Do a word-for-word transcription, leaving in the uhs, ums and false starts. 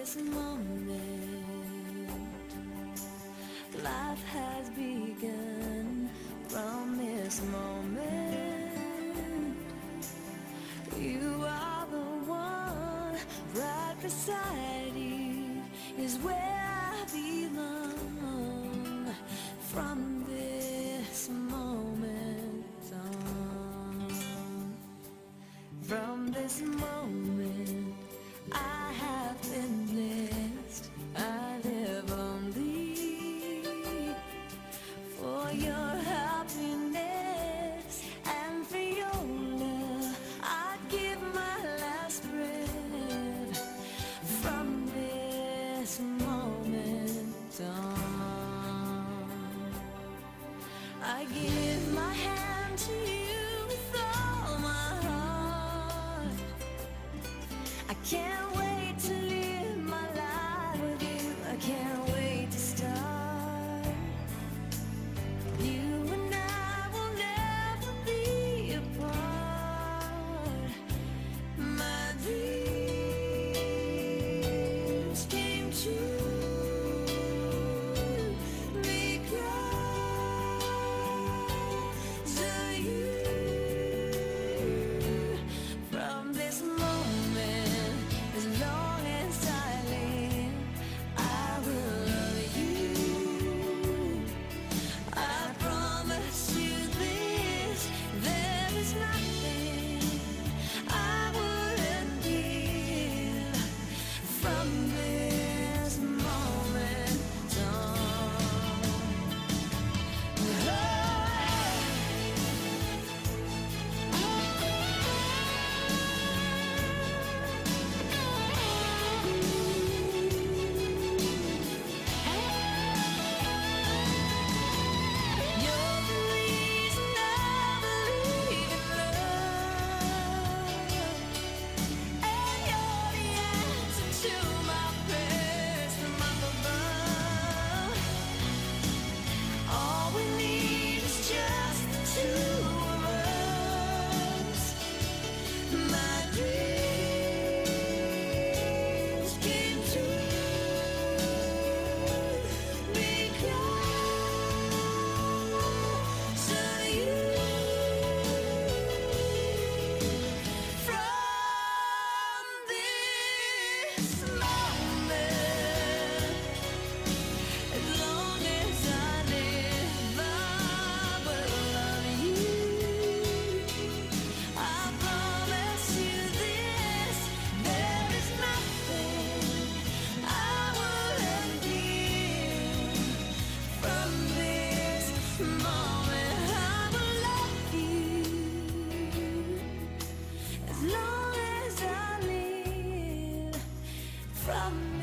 this moment, life has begun. From this moment, you are the one. Right beside you is where I belong. From this moment on, from this moment, I have been blessed. I live only for your happiness and for your love. I'd give my last breath. From this moment on, I give my hand to you with all my heart. I can't wait to live my life with you. I can't wait to start. You and I will never be apart. My dreams came true because of you. From this moment, as long as I live, I will love you. I promise you this, there is nothing I wouldn't give. From this moment on, you're the reason I believe in love, and you're the answer to my prayers from up above. All we need is just the two of us. My dreams came true because of you. From this moment, as long as I live, I will love you. I promise you this, there is nothing I wouldn't give. From this moment, I will love you as long as I live. From